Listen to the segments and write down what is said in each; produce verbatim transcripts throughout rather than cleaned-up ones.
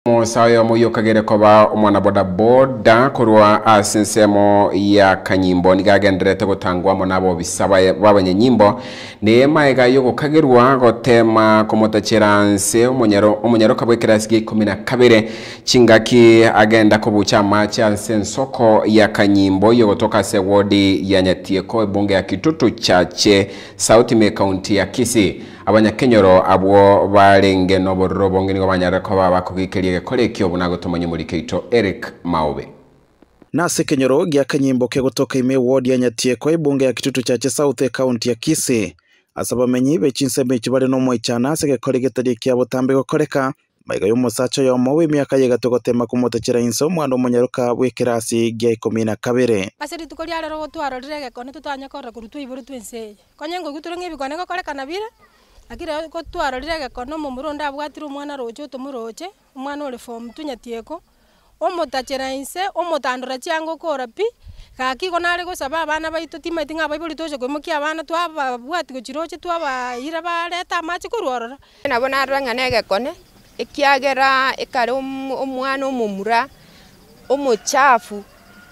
Musayo muyo kagere koba umwana boda boda kurwa asensemo ya Kanyimbo nigagenderete gutangwa mo nabo bisaba babanyanyimbo ne maega yo gukagerwa gotema komotacheranse umunyaro umunyaro kabwekerasi kumi na kabiri chingaki agenda kubucha macha sensoko ya Kanyimbo yo kutoka se wodi ya Nyatieko bunge ya Kitutu chache South Me County ya Kisii. Abanyakenyoro abo barenge no bororo ngini abanyarako baba kugikeriye kolekyo bunago tumonye muri Keito Eric Maube. Nase kenyoro gya Kanyimbo ke gutoka ime ward ya Nyatieko ibunge ya Kitutu chache South County ya Kisii. Asaba menyi bechinsembe kibale no moichana sege kolegetari kya botambe gokoreka maiga yo musacho yo mowe myaka ye gatogotema kumotachira inso mwana omunyaruka bwekirasi gya kumi na kabiri. Asiri tukori ara ro twaro direge kone tutanya korra kurutu iburu twense. Konyengo guturonge bikone gokoreka nabire. Akira ko twaro direge kono mu muronda abwatira umwana rocho tumuroche umwana ore form tunyatieko omutachira inse omutandura cyango kora pi kaki konare go saba abana baito timati nga bayibuli toje ko muki abana twaba bwati go chiroche twaba ira bareta machi kurorora nabona ranga nege kone ikiagera ikare umwana omumura omuchafu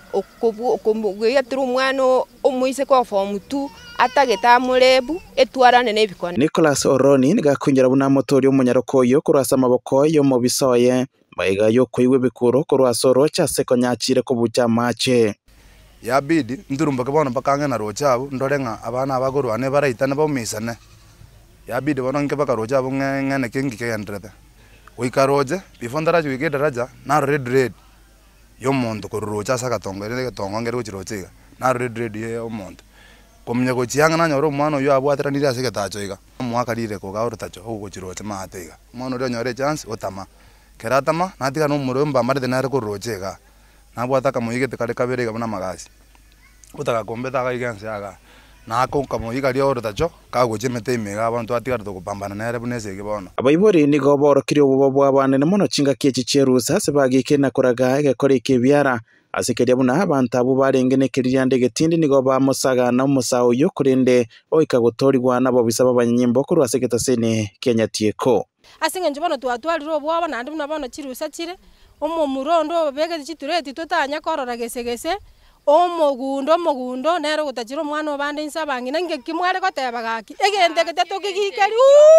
okubugiyatira umwana omuise ko form two atageta murebu etwarane nebikone. Nicholas Oroni nigakunjira buna motori umunyaroko yo kurasa amaboko yo mu bisoye maiga yo kuiwe bikuro kurasa rocha sekonyachire kubucha mache yabidi ndurumba kabona bakange na rochabo ndorenga abana abagorwane baraitana baumisane yabidi bononke bakarocha abo ngene kingike yandrede wikaroje bifondaraje wigedaraja na red red yo mondo kurocha sakatongere tongo ngere kuchirochega na red red yo mondo komnya ko chianga na nyoro mwana yo abwatira ndira sike tacho iga mwaka rire ko gauro tacho ho chiroche matega mwana ro nyore chance otama keratama natika no muromba maride nare ko rochega nabwata kamuige tekare kabere ga bana magasi utaka kombeta ga iganse aga nako kamuiga ri oro tacho ka gochemete imega abantu atika to kupambana nare bunese ke bono abayibori ni goboro kiri obo bwabane ne mono chinga kiechi cherusa sebagike na koraga ga kore kebyara asikeria buna abantu abo barengene kirya ndege tindi nigo bamusaga na musao yo kurinde oika gutorigwa nabo bisaba abanyanyimbo kuri aseketa sene Kenyatieko asinge njobono twatwariro obwo nandi buna bono chirusa chire omo murondo bege chitureti tutanya korora gesegese omo gundo omo gundo nero gutachiro mwana obande insabangi nange kimware goteba gaki egente geteto kigikeri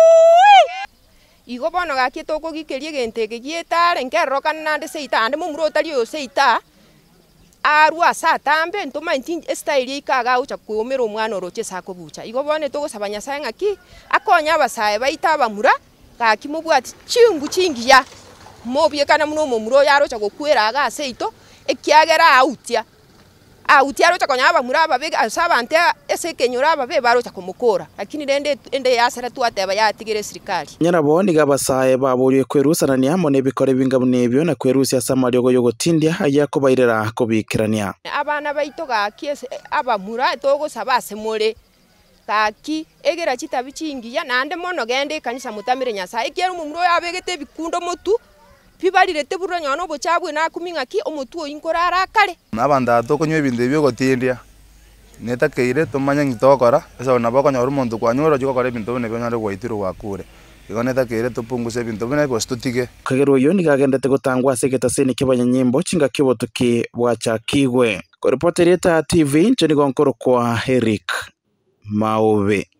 igo bono gaki toko gikerie gente gietare nkerroka nande seita ande mumuro tari yo seita arua satambe ntoma inti style ikaga ucha kuomero mwana oroche sako bucha igo bone to gusabanya sanga ki akonya abasaye baita bamura gaki mubwati chimbu chingiya mobye kana muno mumuro yarocha gokwera aga seito ekiagera autia autia arocha konya bamura babe asabante ese kenyora babe barocha kumukora lakini rende ende yasara tuateba yatigire serikali nyarabo ni gabasaye baburiye kwerusana ni hamone bikore bingabu nebyo na kwerusia samaryo yo gotindia aya kubairera kubikirania abana baito gaki abamura togo sabase more kaki egera chitabichingiya nande mono gende kanisa mutamire nyasa ekero mumuro yabegete bikundo motu pibarire teburo nyono bochabwe na kuminga ki omutu oyinkorara kare nabanda tokonywe ibinde byo gotindia netakeire tomanya ngitokora esa nabako nyoru muntu kwanyoro jiko kore bintu bine byonyare gwaitiro wakure igoneta kire topunguse bintu bine gostutige kagero yo nigagendete gutangwa seketa sene kibanyanyimbo chinga kibotuki bwacha kigwe ko reporter ya T V nchoni gonkoro kwa Eric Maube.